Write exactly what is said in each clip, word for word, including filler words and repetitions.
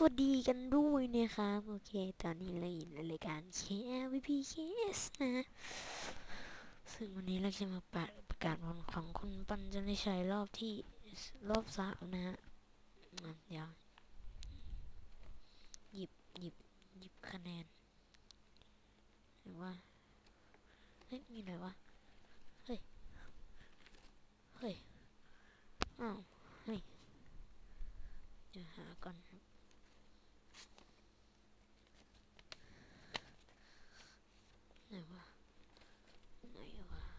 วัสดีกันด้วยนะครับโอเคตอนนี้เราอยู่ในรายการ เค แอล วี พี เค เอส นะ ซึ่งวันนี้เราจะมาประประกาศผลของคุณปัญจนิชัยรอบที่รอบสามนะฮะเดี๋ยวหยิบหยิบหยิบคะแนนหรือว่าเฮ้ยมีอะไรวะเฮ้ยเฮ้ยอ้าวเฮ้ยเดี๋ยวหาก่อนครับไหนวะไหนวะ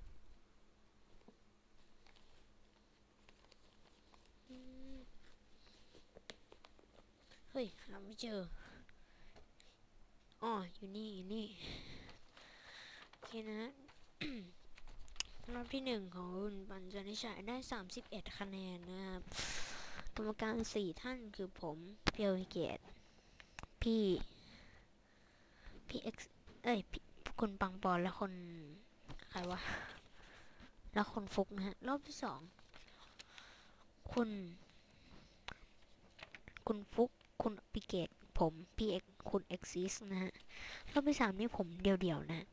เฮ้ยหาไม่เจออ๋ออยู่นี่อยู่นี่โอเคนะรอบที่หนึ่งของคุณปัญจนิชัยได้สามสิบเอ็ดคะแนนนะครับกรรมการสี่ท่านคือผมเพียวเกตพี่พี่เอ็กซ์เอ้ยคุณปังปอนและคนใครวะแล้วคนฟุกนะฮะรอบที่สองคุณคุณฟุกคุณพิเกตผมพี่เอ็กคุณเอ็กซิสนะฮะรอบที่สามนี่ผมเดียวๆนะ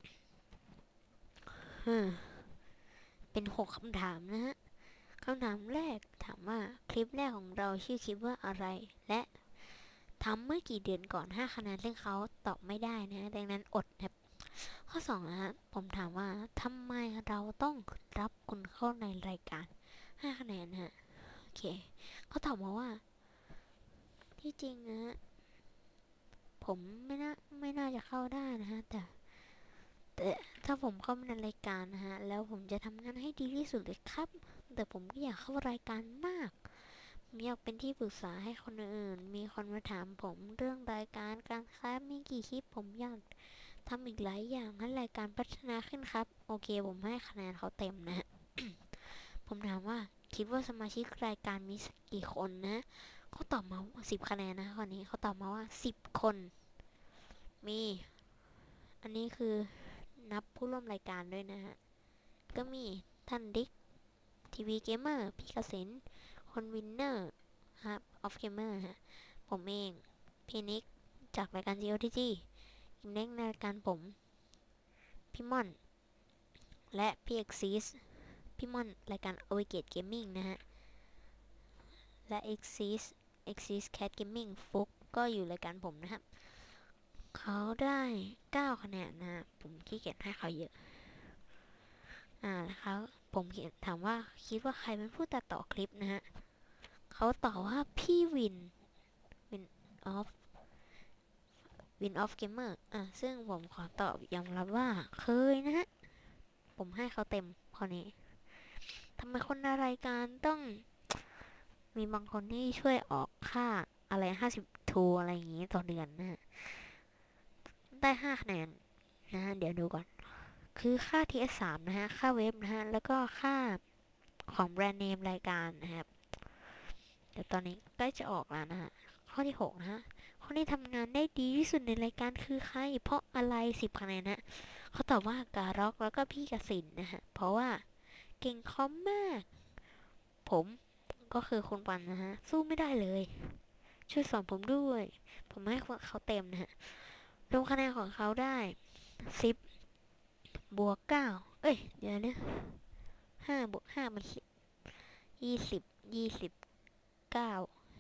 ฮะเป็นหกคำถามนะฮะคำถามแรกถามว่าคลิปแรกของเราชื่อคลิปว่าอะไรและทำเมื่อกี่เดือนก่อนห้าคะแนนซึ่งเขาตอบไม่ได้นะดังนั้นอดครับข้อสองนะฮะผมถามว่าทำไมเราต้องรับคุณเข้าในรายการห้าคะแนนฮะโอเคเขาตอบมาว่าที่จริงนะฮะผมไม่น่าไม่น่าจะเข้าได้นะฮะแต่แต่ถ้าผมเข้ามาในรายการนะฮะแล้วผมจะทำงานให้ดีที่สุดเลยครับแต่ผมก็อยากเข้ารายการมากผมอยากเป็นที่ปรึกษาให้คนอื่นมีคนมาถามผมเรื่องรายการการครับมีกี่คลิปผมอยากทำอีกหลายอย่างให้รายการพัฒนาขึ้นครับโอเคผมให้คะแนนเขาเต็มนะฮะ ผมถามว่าคิดว่าสมาชิกรายการมีสักกี่คนนะเขาตอบมาว่าสิบคะแนนนะข้อนี้เขาตอบมาว่าสิบคนมีอันนี้คือนับผู้ร่วมรายการด้วยนะฮะก็มีท่านดิกทีวีเกมเมอร์พี่เกษณคนวินเนอร์ครับออฟเกมเมอร์ฮะผมเองพี่นิกจากรายการ จี โอ ที จี อินเด็กในรายการผมพี่ม่อนและพี่เอ็กซิสพี่ม่อนรายการ o v e r g a t e Gaming นะฮะและ Exis Exis Cat Gaming ฟุกก็อยู่รายการผมนะครับเขาได้เก้าคะแนนนะฮะผมขี้เกียจให้เขาเยอะอ่าแล้วเขาผมเขียนถามว่าคิดว่าใครเป็นผู้ตัดต่อคลิปนะฮะเขาตอบว่าพี่วินวินออฟวินออฟเกมเมอร์อ่ะซึ่งผมขอตอบยอมรับว่าเคยนะฮะผมให้เขาเต็มข้อนี้ทำไมคนในรายการต้องมีบางคนที่ช่วยออกค่าอะไรห้าสิบทูอะไรอย่างงี้ต่อเดือนนะฮะได้ห้าคะแนนนะฮะเดี๋ยวดูก่อนคือค่า ที เอส สามนะฮะค่าเว็บนะฮะแล้วก็ค่าของแบรนด์เนมรายการนะครับเดี๋ยวตอนนี้ใกล้จะออกแล้วนะฮะข้อที่หกนะฮะคนที่ทำงานได้ดีที่สุดในรายการคือใครเพราะอะไรสิบคะแนนนะเขาตอบว่าการ็อกแล้วก็พี่กสินนะฮะเพราะว่าเก่งคอมมากผมก็คือคุณปันนะฮะสู้ไม่ได้เลยช่วยสอนผมด้วยผมให้เขาเต็มนะฮะรวมคะแนนของเขาได้สิบบวกเก้าเอ้ยเดี๋ยวนะห้าบวกห้ามันยี่สิบยี่สิบเก้า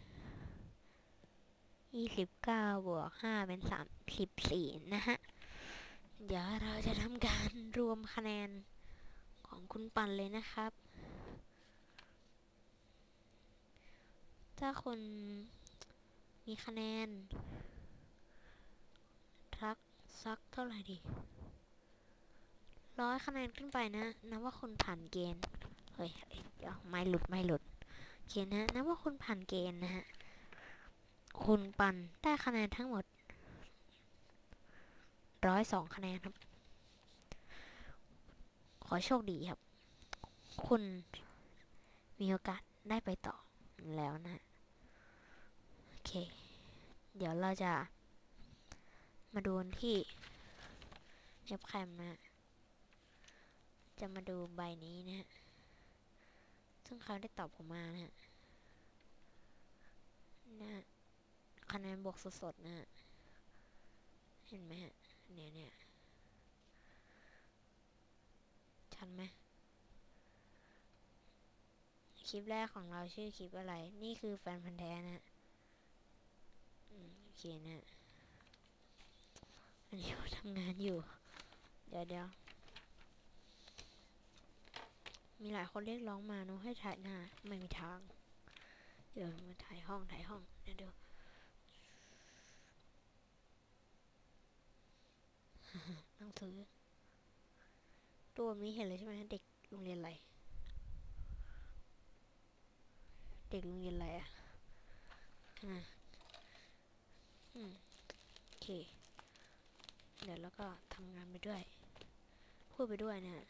ยี่สิบเก้าบวกห้าเป็นสามสิบสี่นะฮะเดี๋ยวเราจะทำการรวมคะแนนของคุณปันเลยนะครับถ้าคุณมีคะแนนทักซักเท่าไหร่ดีร้อยคะแนนขึ้นไปนะนับว่าคุณผ่านเกณฑ์เฮ้ยเดี๋ยวไม่หลุดไม่หลุดเกณฑ์นะนับว่าคุณผ่านเกณฑ์นะฮะคุณปันได้คะแนนทั้งหมดร้อยสองคะแนนครับขอโชคดีครับคุณมีโอกาสได้ไปต่อแล้วนะโอเคเดี๋ยวเราจะมาดูที่เอฟแคมนะจะมาดูใบนี้นะฮะซึ่งเขาได้ตอบผมมานะฮะนะคะแนนบวกสดๆนะฮะเห็นไหมฮะเนี่ยเนี่ยชัดไหมคลิปแรกของเราชื่อคลิปอะไรนี่คือแฟนพันธุ์แท้นะฮะโอเคนะอันนี้ทำงานอยู่เดี๋ยวเดี๋ยวมีหลายคนเรียกร้องมาเนาะให้ถ่ายหน้าไม่มีทางเดี๋ยวมาถ่ายห้องถ่ายห้องเดี๋ยวเดี๋ยวหนังสือตัวนี้เห็นเลยใช่ไหมเด็กโรงเรียนอะไรเด็กโรงเรียนอะไรอ่ะอ่าอืมโอเคเดี๋ยวแล้วก็ทำงานไปด้วยพูดไปด้วยนะ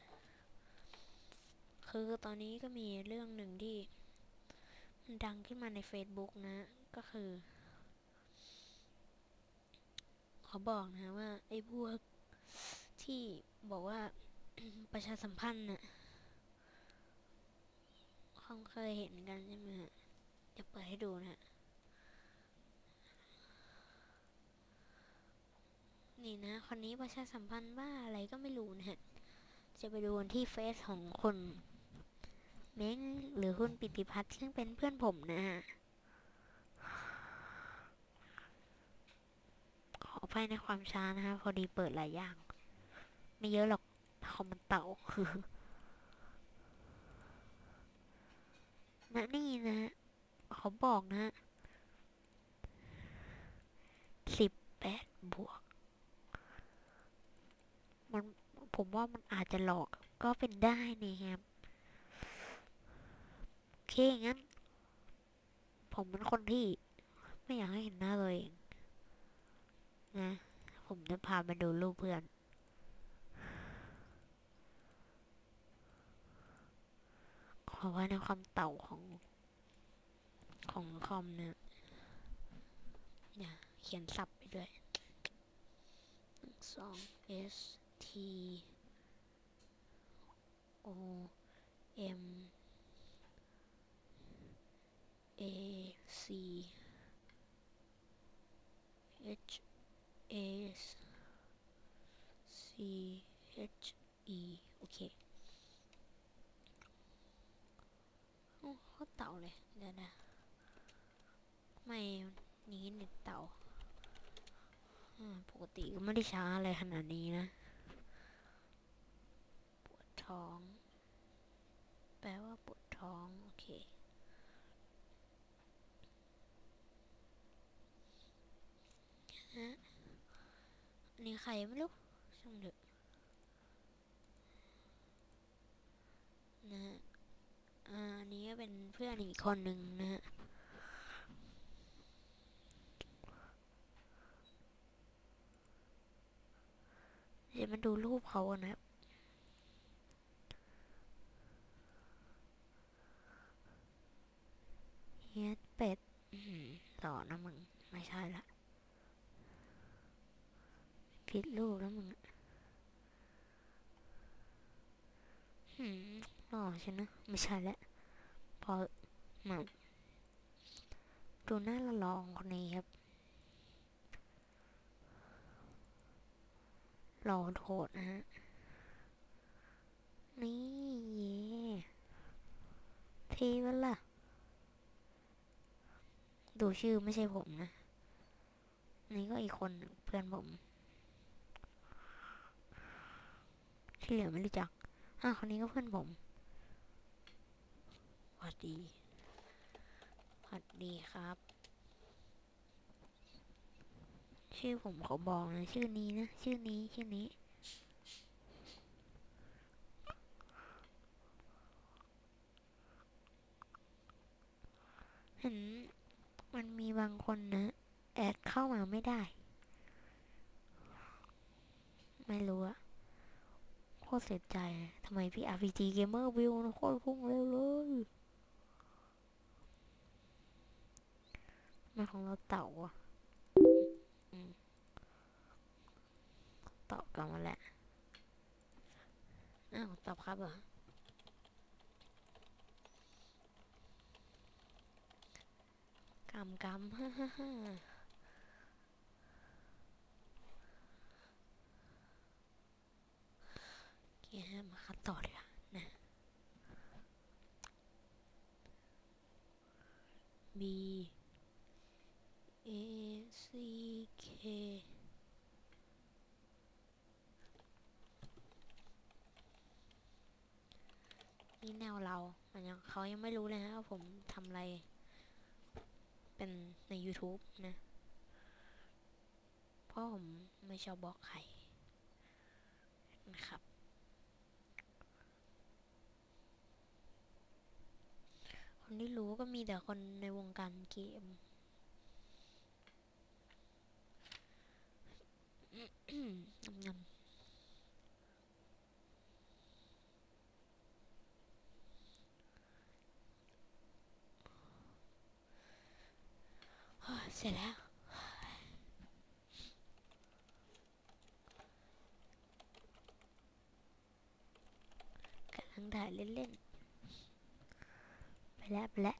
คือตอนนี้ก็มีเรื่องหนึ่งที่มันดังขึ้นมาใน Facebook นะก็คือเขาบอกนะว่าไอ้พวกที่บอกว่า ประชาสัมพันธ์น่ะคงเคยเห็นกันใช่ไหมฮะจะเปิดให้ดูนะนี่นะคนนี้ประชาสัมพันธ์บ้าอะไรก็ไม่รู้นะฮะจะไปดูที่เฟซของคนเม้งหรือคุณปิติพัฒน์ซึ่งเป็นเพื่อนผมนะฮะขออภัยในความช้านะคะพอดีเปิดหลายอย่างไม่เยอะหรอกคอมมันเต่านะนี่นะเขาบอกนะสิบแปดบวกมันผมว่ามันอาจจะหลอกก็เป็นได้นะครับโอเคงั้นผมเป็นคนที่ไม่อยากให้เห็นหน้าตัวเองนะผมจะพาไปดูรูปเพื่อนขอว่าในความเต่าของของคอมเนี่ยเนี่ยเขียนศัพท์ไปด้วยสอง S T O M A C H A C H E โอเคโอ้โคตรเต่าเลยเดี๋ยวนะไม่นี้เน็ตเต่าปกติก็ไม่ได้ช้าอะไรขนาดนี้นะปวดท้องแปลว่าปวดท้องโอเคฮะอันนี้ใครไม่รู้ช่างเถอะนะฮะอ่าอันนี้ก็เป็นเพื่อนอีกคนหนึ่งนะฮะเดี๋ยวมาดูรูปเขานะเฮียเป็ดต่อนะมึงไม่ใช่ละผิดรูปแล้วมึงหืมอ๋อใช่นะไม่ใช่แล้วพอมาดูหน้าละลองคนนี้ครับรอโทษนะฮะนี่เย่ทีวะล่ะดูชื่อไม่ใช่ผมนะนี่ก็อีกคนเพื่อนผมที่เหลือไม่รู้จักอ่ะคนนี้ก็เพื่อนผมสวัสดีสวัสดีครับชื่อผมเขาบอกนะชื่อนี้นะชื่อนี้ชื่อนี้เห็นมันมีบางคนนะแอดเข้ามาไม่ได้ไม่รู้อะโคตรเสียใจทำไมพี่ อาร์ พี จี Gamer วิวโคตรพุ่งเร็วเลยมันของเราเต่าอะตอบกลับมาแหละอ้าวตอบครับเหรอกำกำฮ่าฮ่าฮ่าคัดต่อเลยนะ B A C K นี่แนวเรามันยังเขายังไม่รู้เลยนะว่าผมทำอะไรเป็นใน YouTube นะเพราะผมไม่ชอบบอกใครนะครับคนที่รู้ก็มีแต่คนในวงการเกมงำเสร็จแล้วกำลังถ่ายเล่นๆไปแล้วไปแล้ว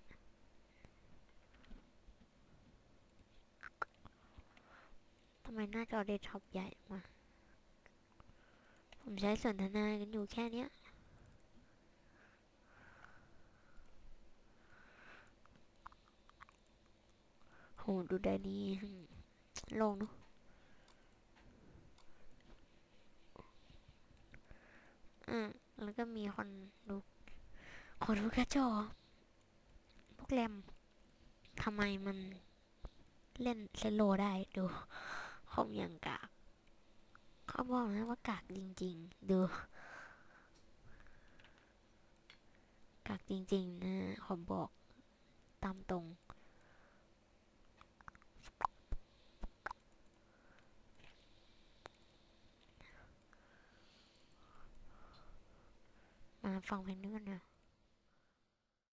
ทำไมหน้าจอเดสก์ท็อปใหญ่มาผมใช้สนทนากันอยู่แค่เนี้ยโหดูได้นี่โล่งเนอะอ่าแล้วก็มีคนดูขอดูกระจอพวกแรมทำไมมันเล่นเซโลได้ดูคอมอย่างกากเขาบอกนะว่ากากจริงๆดูกากจริงๆนะผมบอกตามตรงมาฟังเพลงนี้กันนะ